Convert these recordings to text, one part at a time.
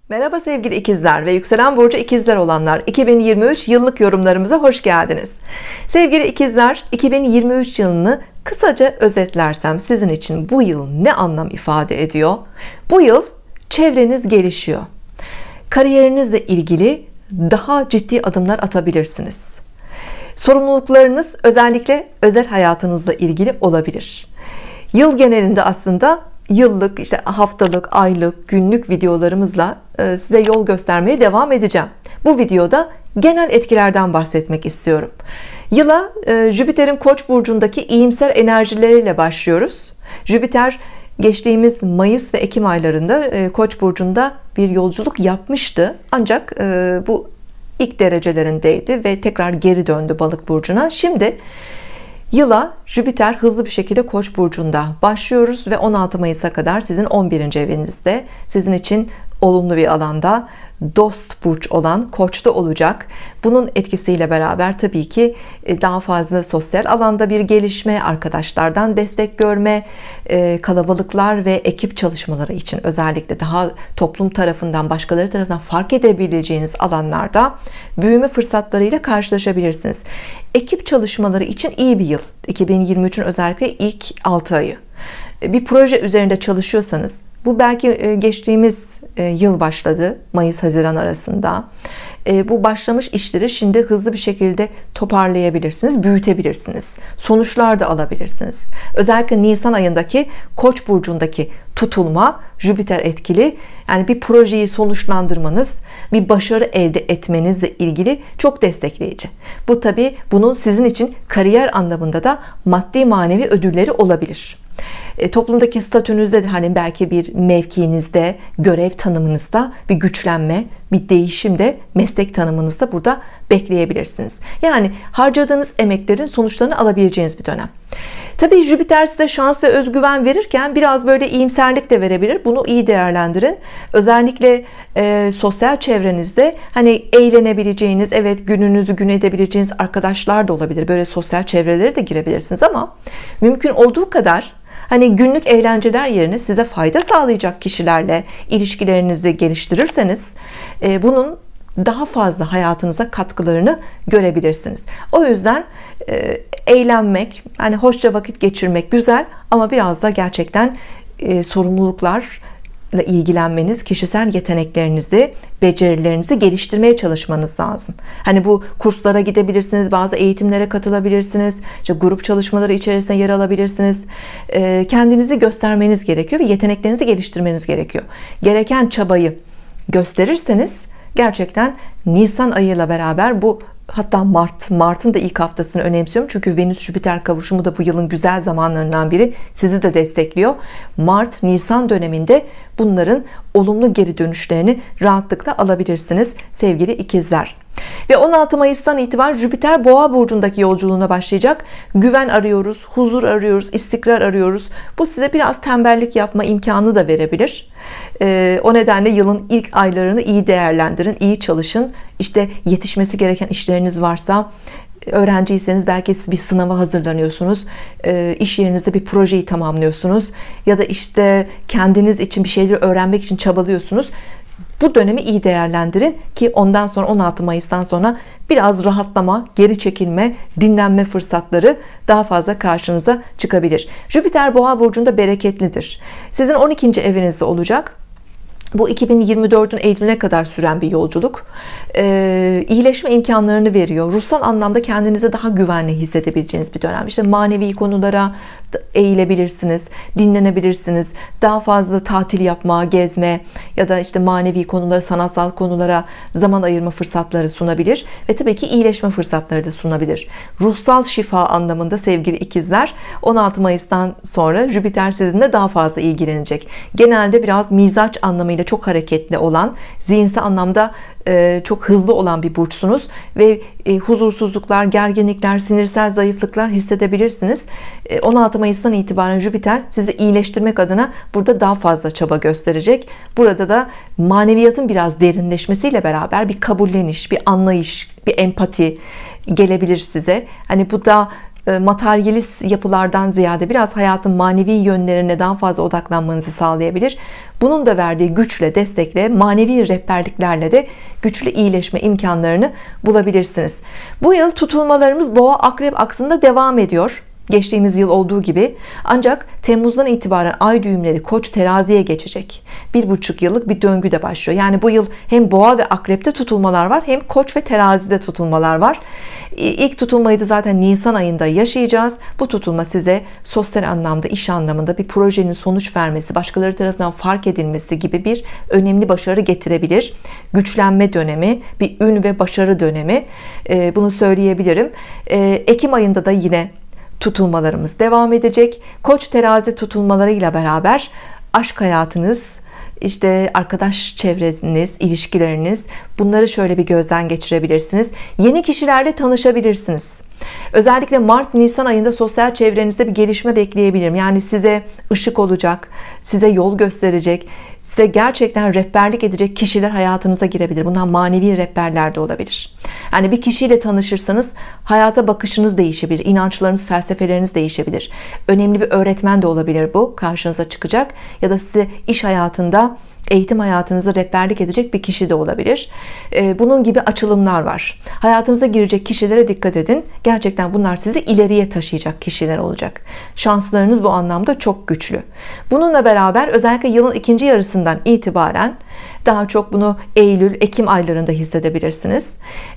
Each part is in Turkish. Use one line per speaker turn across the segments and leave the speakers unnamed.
Merhaba sevgili ikizler ve yükselen burcu ikizler olanlar, 2023 yıllık yorumlarımıza hoş geldiniz. Sevgili ikizler, 2023 yılını kısaca özetlersem sizin için bu yıl ne anlam ifade ediyor? Bu yıl çevreniz gelişiyor. Kariyerinizle ilgili daha ciddi adımlar atabilirsiniz. Sorumluluklarınız özellikle özel hayatınızla ilgili olabilir. Yıl genelinde aslında yıllık, haftalık, aylık, günlük videolarımızla size yol göstermeye devam edeceğim. Bu videoda genel etkilerden bahsetmek istiyorum. Yıla Jüpiter'in Koç burcundaki iyimser enerjileriyle başlıyoruz. Jüpiter geçtiğimiz Mayıs ve Ekim aylarında Koç burcunda bir yolculuk yapmıştı. Ancak bu ilk derecelerindeydi ve tekrar geri döndü Balık burcuna. Şimdi yıla Jüpiter hızlı bir şekilde Koç burcunda başlıyoruz ve 16 Mayıs'a kadar sizin 11. evinizde, sizin için olumlu bir alanda, dost burç olan Koç'ta olacak. Bunun etkisiyle beraber tabii ki daha fazla sosyal alanda bir gelişme, arkadaşlardan destek görme, kalabalıklar ve ekip çalışmaları için özellikle daha toplum tarafından, başkaları tarafından fark edebileceğiniz alanlarda büyüme fırsatlarıyla karşılaşabilirsiniz. Ekip çalışmaları için iyi bir yıl. 2023'ün özellikle ilk 6 ayı. Bir proje üzerinde çalışıyorsanız, bu belki geçtiğimiz yıl başladı, Mayıs-Haziran arasında. Bu başlamış işleri şimdi hızlı bir şekilde toparlayabilirsiniz, büyütebilirsiniz. Sonuçlar da alabilirsiniz. Özellikle Nisan ayındaki Koç burcundaki tutulma Jüpiter etkili. Yani bir projeyi sonuçlandırmanız, bir başarı elde etmenizle ilgili çok destekleyici. Bu tabii bunun sizin için kariyer anlamında da maddi manevi ödülleri olabilir. Toplumdaki statünüzde de hani belki bir mevkiinizde, görev tanımınızda bir güçlenme, bir değişim de meslek tanımınızda burada bekleyebilirsiniz. Yani harcadığınız emeklerin sonuçlarını alabileceğiniz bir dönem. Tabii Jüpiter size şans ve özgüven verirken biraz böyle iyimserlik de verebilir. Bunu iyi değerlendirin. Özellikle sosyal çevrenizde hani eğlenebileceğiniz, evet gününüzü gün edebileceğiniz arkadaşlar da olabilir. Böyle sosyal çevrelere de girebilirsiniz ama mümkün olduğu kadar hani günlük eğlenceler yerine size fayda sağlayacak kişilerle ilişkilerinizi geliştirirseniz bunun daha fazla hayatınıza katkılarını görebilirsiniz. O yüzden eğlenmek, hani hoşça vakit geçirmek güzel ama biraz da gerçekten sorumluluklarla ilgilenmeniz, kişisel yeteneklerinizi, becerilerinizi geliştirmeye çalışmanız lazım. Hani bu kurslara gidebilirsiniz, bazı eğitimlere katılabilirsiniz, işte grup çalışmaları içerisinde yer alabilirsiniz. Kendinizi göstermeniz gerekiyor ve yeteneklerinizi geliştirmeniz gerekiyor. Gereken çabayı gösterirseniz gerçekten Nisan ayıyla beraber bu, hatta Mart'ın da ilk haftasını önemsiyorum. Çünkü Venüs-Jüpiter kavuşumu da bu yılın güzel zamanlarından biri. Sizi de destekliyor. Mart-Nisan döneminde bunların olumlu geri dönüşlerini rahatlıkla alabilirsiniz sevgili ikizler. Ve 16 Mayıs'tan itibaren Jüpiter Boğa burcundaki yolculuğuna başlayacak. Güven arıyoruz, huzur arıyoruz, istikrar arıyoruz. Bu size biraz tembellik yapma imkanı da verebilir. O nedenle yılın ilk aylarını iyi değerlendirin, iyi çalışın. İşte yetişmesi gereken işleriniz varsa, öğrenciyseniz belki bir sınava hazırlanıyorsunuz, iş yerinizde bir projeyi tamamlıyorsunuz ya da işte kendiniz için bir şeyleri öğrenmek için çabalıyorsunuz. Bu dönemi iyi değerlendirin ki ondan sonra 16 Mayıs'tan sonra biraz rahatlama, geri çekilme, dinlenme fırsatları daha fazla karşınıza çıkabilir. Jüpiter Boğa burcunda bereketlidir. Sizin 12. evinizde olacak. Bu 2024'ün Eylül'üne kadar süren bir yolculuk. İyileşme imkanlarını veriyor. Ruhsal anlamda kendinizi daha güvenli hissedebileceğiniz bir dönem. İşte manevi konulara eğilebilirsiniz, dinlenebilirsiniz. Daha fazla tatil yapma, gezme ya da işte manevi konulara, sanatsal konulara zaman ayırma fırsatları sunabilir. Ve tabii ki iyileşme fırsatları da sunabilir. Ruhsal şifa anlamında sevgili ikizler, 16 Mayıs'tan sonra Jüpiter sizinle daha fazla ilgilenecek. Genelde biraz mizaç anlamıyla çok hareketli olan, zihinsel anlamda çok hızlı olan bir burçsunuz ve huzursuzluklar, gerginlikler, sinirsel zayıflıklar hissedebilirsiniz. 16 Mayıs'tan itibaren Jüpiter sizi iyileştirmek adına burada daha fazla çaba gösterecek. Burada da maneviyatın biraz derinleşmesiyle beraber bir kabulleniş, bir anlayış, bir empati gelebilir size. Hani bu da materyalist yapılardan ziyade biraz hayatın manevi yönlerine daha fazla odaklanmanızı sağlayabilir. Bunun da verdiği güçle, destekle, manevi rehberliklerle de güçlü iyileşme imkanlarını bulabilirsiniz. Bu yıl tutulmalarımız Boğa Akrep aksında devam ediyor. Geçtiğimiz yıl olduğu gibi, ancak Temmuz'dan itibaren ay düğümleri Koç teraziye geçecek. 1,5 yıllık bir döngü de başlıyor. Yani bu yıl hem Boğa ve Akrep'te tutulmalar var, hem Koç ve terazide tutulmalar var. İlk tutulmayı da zaten Nisan ayında yaşayacağız. Bu tutulma size sosyal anlamda, iş anlamında bir projenin sonuç vermesi, başkaları tarafından fark edilmesi gibi bir önemli başarı getirebilir. Güçlenme dönemi, bir ün ve başarı dönemi, bunu söyleyebilirim. Ekim ayında da yine tutulmalarımız devam edecek. Koç terazi tutulmalarıyla beraber aşk hayatınız, işte arkadaş çevreniz, ilişkileriniz, bunları şöyle bir gözden geçirebilirsiniz. Yeni kişilerle tanışabilirsiniz. Özellikle Mart-Nisan ayında sosyal çevrenizde bir gelişme bekleyebilirim. Yani size ışık olacak, size yol gösterecek, size gerçekten rehberlik edecek kişiler hayatınıza girebilir. Bundan manevi rehberler de olabilir. Yani bir kişiyle tanışırsanız hayata bakışınız değişebilir, inançlarınız, felsefeleriniz değişebilir. Önemli bir öğretmen de olabilir bu, karşınıza çıkacak. Ya da size iş hayatında, eğitim hayatınıza rehberlik edecek bir kişi de olabilir. Bunun gibi açılımlar var. Hayatınıza girecek kişilere dikkat edin. Gerçekten bunlar sizi ileriye taşıyacak kişiler olacak. Şanslarınız bu anlamda çok güçlü. Bununla beraber özellikle yılın ikinci yarısından itibaren, daha çok bunu Eylül, Ekim aylarında hissedebilirsiniz.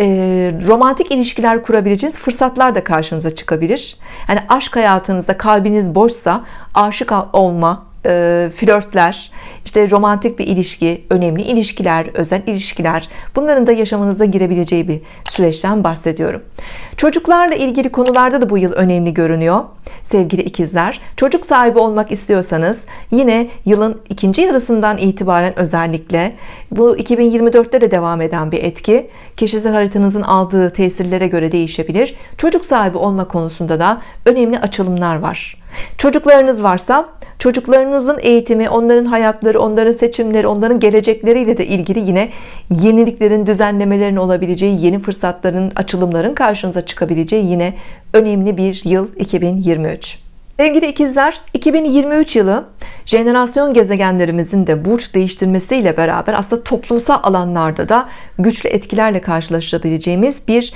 Romantik ilişkiler kurabileceğiniz fırsatlar da karşınıza çıkabilir. Yani aşk hayatınızda kalbiniz boşsa, aşık olma, flörtler, işte romantik bir ilişki, önemli ilişkiler, özel ilişkiler, bunların da yaşamınıza girebileceği bir süreçten bahsediyorum. Çocuklarla ilgili konularda da bu yıl önemli görünüyor. Sevgili ikizler, çocuk sahibi olmak istiyorsanız yine yılın ikinci yarısından itibaren, özellikle bu 2024'te de devam eden bir etki. Kişisel haritanızın aldığı tesirlere göre değişebilir. Çocuk sahibi olma konusunda da önemli açılımlar var. Çocuklarınız varsa çocuklarınızın eğitimi, onların hayatları, onların seçimleri, onların gelecekleriyle de ilgili yine yeniliklerin, düzenlemelerin olabileceği, yeni fırsatların, açılımların karşınıza çıkabileceği yine önemli bir yıl 2023. Sevgili ikizler, 2023 yılı jenerasyon gezegenlerimizin de burç değiştirmesiyle beraber aslında toplumsal alanlarda da güçlü etkilerle karşılaşabileceğimiz bir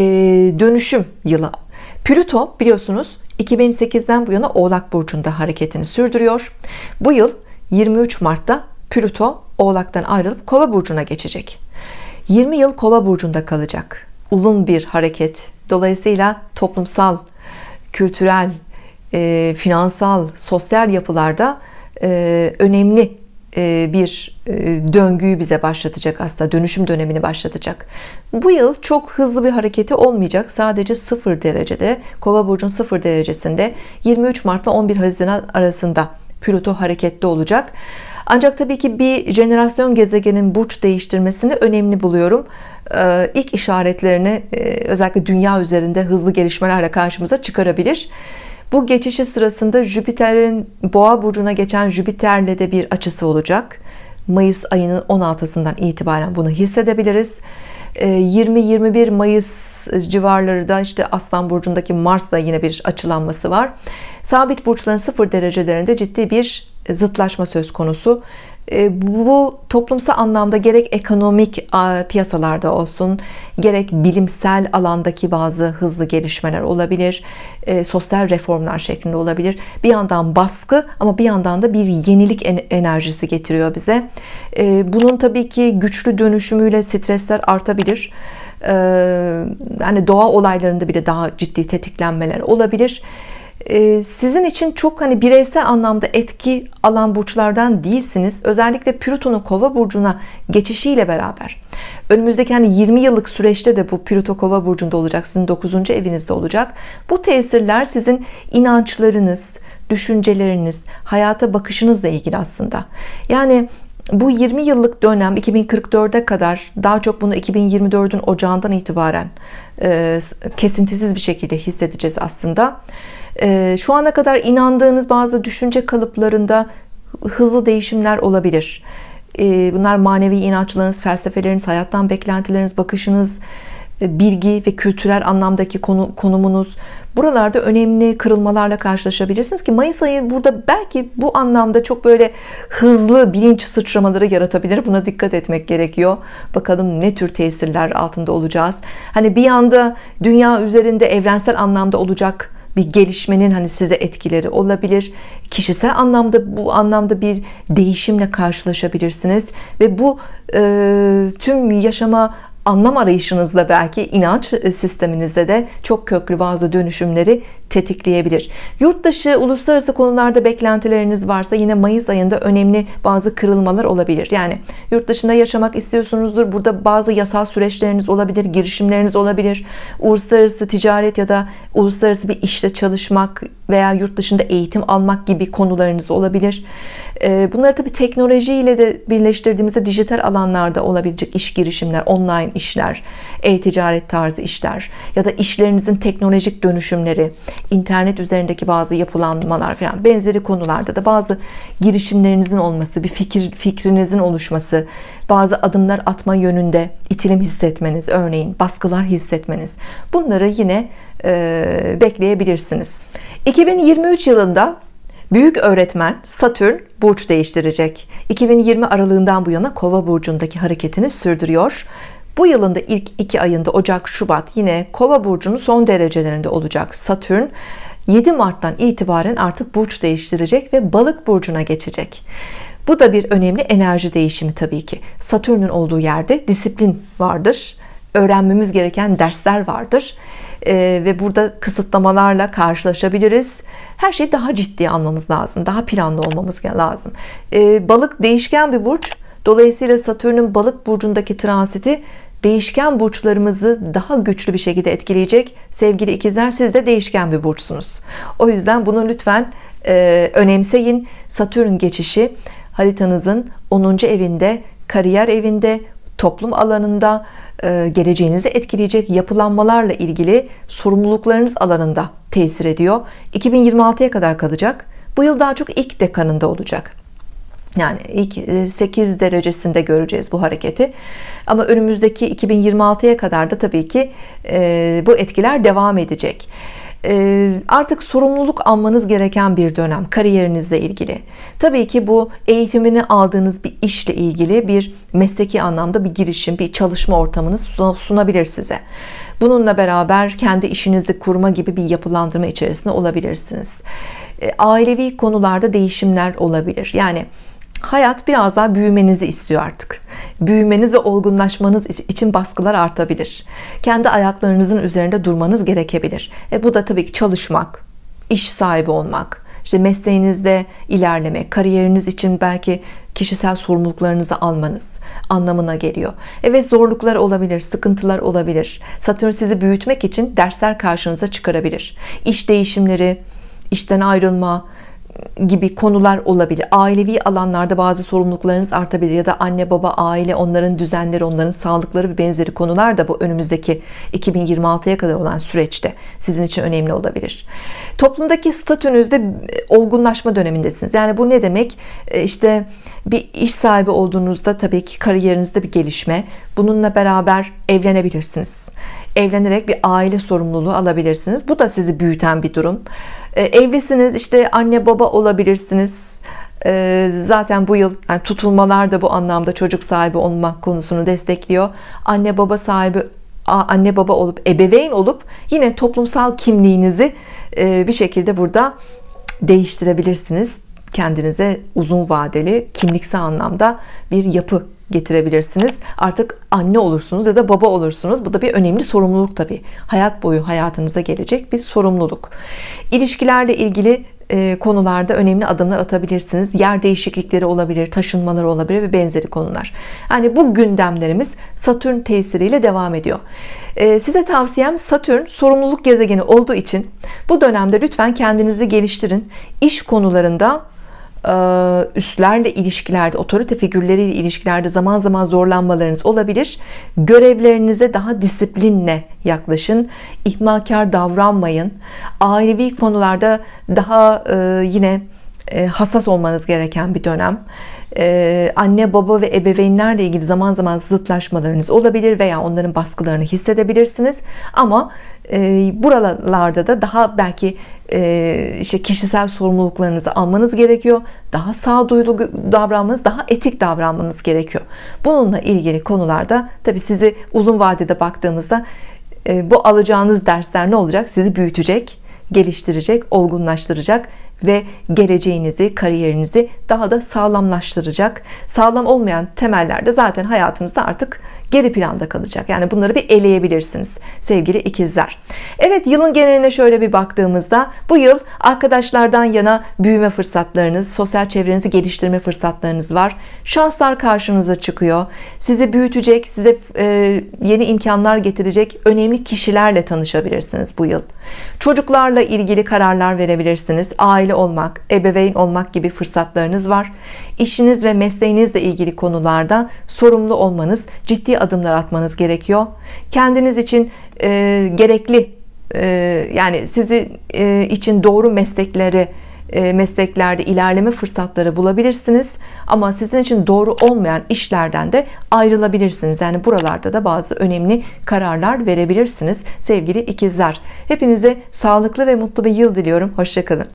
dönüşüm yılı. Plüto biliyorsunuz 2008'den bu yana Oğlak Burcu'nda hareketini sürdürüyor. Bu yıl 23 Mart'ta Plüto Oğlak'tan ayrılıp Kova Burcu'na geçecek. 20 yıl Kova Burcu'nda kalacak. Uzun bir hareket. Dolayısıyla toplumsal, kültürel, finansal, sosyal yapılarda önemli bir döngüyü bize başlatacak, aslında dönüşüm dönemini başlatacak. Bu yıl çok hızlı bir hareketi olmayacak. Sadece 0 derecede, Kova burcunun 0 derecesinde 23 Mart ile 11 Haziran arasında Plüto hareketli olacak. Ancak tabii ki bir jenerasyon gezegenin burç değiştirmesini önemli buluyorum. İlk işaretlerini özellikle dünya üzerinde hızlı gelişmelerle karşımıza çıkarabilir. Bu geçişi sırasında Jüpiter'in Boğa burcuna geçen Jüpiter'le de bir açısı olacak. Mayıs ayının 16'sından itibaren bunu hissedebiliriz. 20-21 Mayıs civarları da işte Aslan burcundaki Mars'la yine bir açılanması var. Sabit burçların 0 derecelerinde ciddi bir zıtlaşma söz konusu. Bu toplumsal anlamda gerek ekonomik piyasalarda olsun, gerek bilimsel alandaki bazı hızlı gelişmeler olabilir, sosyal reformlar şeklinde olabilir. Bir yandan baskı, ama bir yandan da bir yenilik enerjisi getiriyor bize. Bunun tabii ki güçlü dönüşümüyle stresler artabilir. Yani doğa olaylarında bile daha ciddi tetiklenmeler olabilir. Sizin için çok bireysel anlamda etki alan burçlardan değilsiniz. Özellikle Plüton'un Kova burcuna geçişiyle beraber önümüzdeki 20 yıllık süreçte de bu Plüto Kova burcunda olacak, sizin 9. evinizde olacak. Bu tesirler sizin inançlarınız, düşünceleriniz, hayata bakışınızla ilgili aslında. Yani bu 20 yıllık dönem 2044'e kadar, daha çok bunu 2024'ün ocağından itibaren kesintisiz bir şekilde hissedeceğiz aslında. Şu ana kadar inandığınız bazı düşünce kalıplarında hızlı değişimler olabilir. Bunlar manevi inançlarınız, felsefeleriniz, hayattan beklentileriniz, bakışınız, bilgi ve kültürel anlamdaki konumunuz, buralarda önemli kırılmalarla karşılaşabilirsiniz ki Mayıs ayı burada belki bu anlamda çok böyle hızlı bilinç sıçramaları yaratabilir. Buna dikkat etmek gerekiyor. Bakalım ne tür tesirler altında olacağız. Hani bir anda dünya üzerinde evrensel anlamda olacak bir gelişmenin hani size etkileri olabilir. Kişisel anlamda, bu anlamda bir değişimle karşılaşabilirsiniz ve bu tüm yaşama anlam arayışınızda, belki inanç sisteminizde de çok köklü bazı dönüşümleri tetikleyebilir. Yurt dışı, uluslararası konularda beklentileriniz varsa yine Mayıs ayında önemli bazı kırılmalar olabilir. Yani yurt dışında yaşamak istiyorsunuzdur. Burada bazı yasal süreçleriniz olabilir, girişimleriniz olabilir. Uluslararası ticaret ya da uluslararası bir işte çalışmak veya yurt dışında eğitim almak gibi konularınız olabilir. Bunları tabii teknolojiyle de birleştirdiğimizde dijital alanlarda olabilecek iş girişimler, online işler, e-ticaret tarzı işler ya da işlerinizin teknolojik dönüşümleri, internet üzerindeki bazı yapılanmalar falan benzeri konularda da bazı girişimlerinizin olması, bir fikrinizin oluşması, bazı adımlar atma yönünde itilim hissetmeniz, örneğin baskılar hissetmeniz, bunları yine bekleyebilirsiniz. 2023 yılında büyük öğretmen Satürn burç değiştirecek. 2020 aralığından bu yana Kova burcundaki hareketini sürdürüyor. Bu yılın da ilk 2 ayında Ocak, Şubat yine Kova burcunun son derecelerinde olacak Satürn 7 Mart'tan itibaren artık burç değiştirecek ve Balık burcuna geçecek. Bu da bir önemli enerji değişimi tabii ki. Satürn'ün olduğu yerde disiplin vardır. Öğrenmemiz gereken dersler vardır. Ve burada kısıtlamalarla karşılaşabiliriz. Her şeyi daha ciddiye almamız lazım. Daha planlı olmamız lazım. Balık değişken bir burç. Dolayısıyla Satürn'ün Balık burcundaki transiti değişken burçlarımızı daha güçlü bir şekilde etkileyecek. Sevgili ikizler, siz de değişken bir burçsunuz. O yüzden bunu lütfen önemseyin. Satürn geçişi haritanızın 10. evinde, kariyer evinde, toplum alanında, geleceğinizi etkileyecek yapılanmalarla ilgili sorumluluklarınız alanında tesir ediyor. 2026'ya kadar kalacak. Bu yıl daha çok ilk dekanında olacak. Yani ilk 8 derecesinde göreceğiz bu hareketi. Ama önümüzdeki 2026'ya kadar da tabii ki bu etkiler devam edecek. Artık sorumluluk almanız gereken bir dönem kariyerinizle ilgili. Tabii ki bu eğitimini aldığınız bir işle ilgili bir mesleki anlamda bir girişim, bir çalışma ortamınız sunabilir size. Bununla beraber kendi işinizi kurma gibi bir yapılandırma içerisinde olabilirsiniz. Ailevi konularda değişimler olabilir. Yani hayat biraz daha büyümenizi istiyor artık. Büyümeniz ve olgunlaşmanız için baskılar artabilir. Kendi ayaklarınızın üzerinde durmanız gerekebilir. Bu da tabii ki çalışmak, iş sahibi olmak, işte mesleğinizde ilerlemek, kariyeriniz için belki kişisel sorumluluklarınızı almanız anlamına geliyor. Evet, zorluklar olabilir, sıkıntılar olabilir. Satürn sizi büyütmek için dersler karşınıza çıkarabilir. İş değişimleri, işten ayrılma gibi konular olabilir. Ailevi alanlarda bazı sorumluluklarınız artabilir ya da anne baba, aile, onların düzenleri, onların sağlıkları ve benzeri konular da bu önümüzdeki 2026'ya kadar olan süreçte sizin için önemli olabilir. Toplumdaki statünüzde olgunlaşma dönemindesiniz. Yani bu ne demek? İşte bir iş sahibi olduğunuzda tabii ki kariyerinizde bir gelişme. Bununla beraber evlenebilirsiniz. Evlenerek bir aile sorumluluğu alabilirsiniz. Bu da sizi büyüten bir durum. Evlisiniz, işte anne baba olabilirsiniz. Zaten bu yıl yani tutulmalar da bu anlamda çocuk sahibi olmak konusunu destekliyor. Anne baba olup, ebeveyn olup yine toplumsal kimliğinizi bir şekilde burada değiştirebilirsiniz. Kendinize uzun vadeli kimliksel anlamda bir yapı getirebilirsiniz. Artık anne olursunuz ya da baba olursunuz. Bu da bir önemli sorumluluk tabii. Hayat boyu hayatınıza gelecek bir sorumluluk. İlişkilerle ilgili konularda önemli adımlar atabilirsiniz. Yer değişiklikleri olabilir, taşınmalar olabilir ve benzeri konular. Yani bu gündemlerimiz Satürn tesiriyle devam ediyor. Size tavsiyem, Satürn sorumluluk gezegeni olduğu için bu dönemde lütfen kendinizi geliştirin. İş konularında, üstlerle ilişkilerde, otorite figürleriyle ilişkilerde zaman zaman zorlanmalarınız olabilir. Görevlerinize daha disiplinle yaklaşın. İhmalkar davranmayın. Ailevi konularda daha yine hassas olmanız gereken bir dönem. anne baba ve ebeveynlerle ilgili zaman zaman zıtlaşmalarınız olabilir veya onların baskılarını hissedebilirsiniz. Ama buralarda da daha belki işte kişisel sorumluluklarınızı almanız gerekiyor. Daha sağduyulu davranmanız, daha etik davranmanız gerekiyor. Bununla ilgili konularda tabii sizi uzun vadede baktığımızda bu alacağınız dersler ne olacak? Sizi büyütecek, geliştirecek, olgunlaştıracak ve geleceğinizi, kariyerinizi daha da sağlamlaştıracak. Sağlam olmayan temeller de zaten hayatınızda artık geri planda kalacak. Yani bunları bir eleyebilirsiniz sevgili ikizler. Evet, yılın geneline şöyle bir baktığımızda bu yıl arkadaşlardan yana büyüme fırsatlarınız, sosyal çevrenizi geliştirme fırsatlarınız var. Şanslar karşınıza çıkıyor. Sizi büyütecek, size yeni imkanlar getirecek önemli kişilerle tanışabilirsiniz bu yıl. Çocuklarla ilgili kararlar verebilirsiniz. Aile olmak, ebeveyn olmak gibi fırsatlarınız var. İşiniz ve mesleğinizle ilgili konularda sorumlu olmanız, ciddi adımlar atmanız gerekiyor. Kendiniz için gerekli, yani sizi için doğru mesleklerde ilerleme fırsatları bulabilirsiniz. Ama sizin için doğru olmayan işlerden de ayrılabilirsiniz. Yani buralarda da bazı önemli kararlar verebilirsiniz sevgili ikizler. Hepinize sağlıklı ve mutlu bir yıl diliyorum. Hoşça kalın.